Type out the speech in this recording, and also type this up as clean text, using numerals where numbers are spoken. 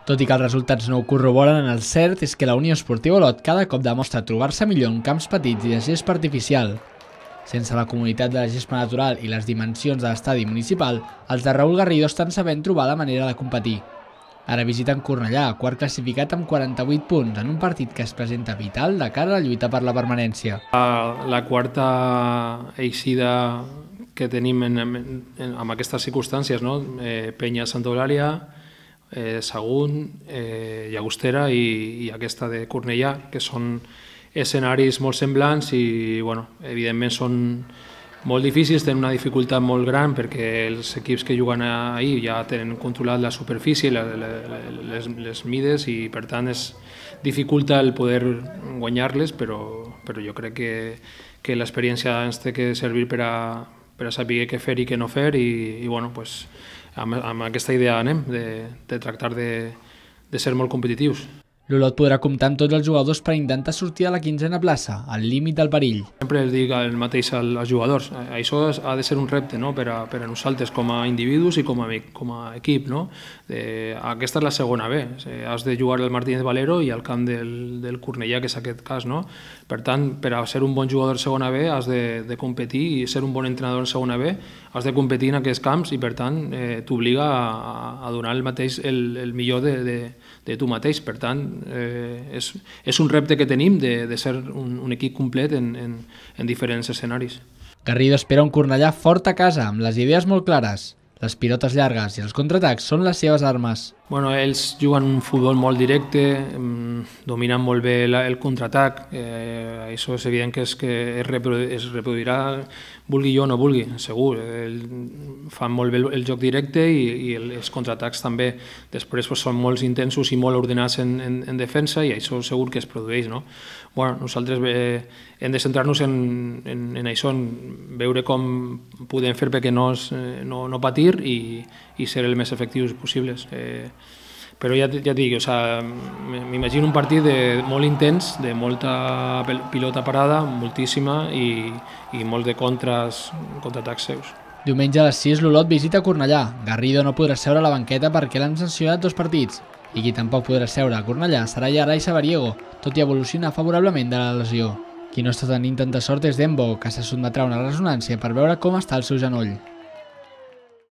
Tot i que els resultats no ho corroboren, el cert és que la Unió Esportiva Olot cada cop demostra trobar-se millor en camps petits i de gespa artificial. Sense la comoditat de la gespa natural i les dimensions de l'estadi municipal, els de Raúl Garrido estan sabent trobar la manera de competir. Ara visiten Cornellà, quart classificat amb 48 punts, en un partit que es presenta vital de cara a la lluita per la permanència. La quarta eixida que tenim en aquestes circumstàncies, no? Penya Santa Eulàlia, Sagunt, Llagostera i aquesta de Cornellà, que són escenaris molt semblants i, bueno, evidentment són molt difícils, tenen una dificultat molt gran perquè els equips que juguen ahir ja tenen controlat la superfície, les mides i per tant es dificulta el poder guanyar-les, però jo crec que l'experiència ens té que servir per a saber què fer i què no fer i bueno, pues, amb aquesta idea anem, de tractar de ser molt competitius. L'Olot podrà comptar amb tots els jugadors per intentar sortir a la 15a plaça, al límit del perill. Sempre els dic el mateix als jugadors. Això ha de ser un repte, no? per a nosaltres com a individus i com a equip. No? Aquesta és la segona B. Has de jugar al Martínez Valero i al camp del Cornellà, que és aquest cas. No? Per tant, per a ser un bon jugador en segona B has de competir i ser un bon entrenador en segona B has de competir en aquests camps i per tant t'obliga a donar el millor de tu mateix. Per tant, és un repte que tenim de ser un equip complet en diferents escenaris. Garrido espera un Cornellà fort a casa, amb les idees molt clares. Les pilotes llargues i els contraatacs són les seves armes. Bueno, ells juguen un futbol molt directe, dominen molt bé el contraatac, això és evident que es reproduirà, vulgui jo o no vulgui, segur. Fan molt bé el joc directe i els contraatacs també. Després són molt intensos i molt ordenats en defensa i això segur que es produeix. No? Bueno, nosaltres hem de centrar-nos en això, en veure com podem fer perquè no patir i ser el més efectius possibles. Però ja et dic, m'imagino un partit molt intens, de molta pilota parada, moltíssima, i molt de contraatacs seus. Diumenge a les 6 l'Olot visita Cornellà. Garrido no podrà seure a la banqueta perquè l'han sancionat 2 partits. I qui tampoc podrà seure a Cornellà serà Yaray Sabariego, tot i evolucionar favorablement de la lesió. Qui no està tenint tanta sort és Dembo, que se sotmetrà a una ressonància per veure com està el seu genoll.